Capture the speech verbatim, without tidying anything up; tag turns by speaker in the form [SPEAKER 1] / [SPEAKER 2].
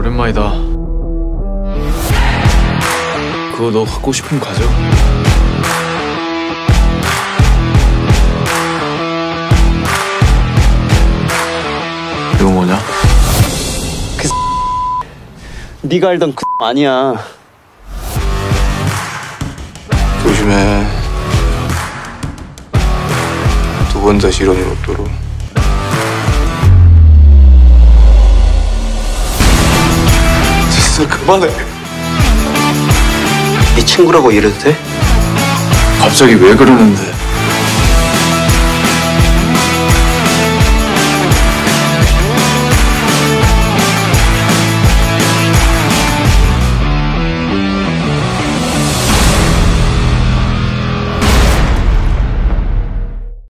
[SPEAKER 1] 오랜만이다. 그거 너 갖고 싶으면 가져. 이거 뭐냐?
[SPEAKER 2] 그 네가 알던 그 아니야.
[SPEAKER 3] 조심해. 두 번 다시 이런 일 없도록. 진짜 그만해.
[SPEAKER 2] 네 친구라고 이래도 돼?
[SPEAKER 1] 갑자기 왜 그러는데?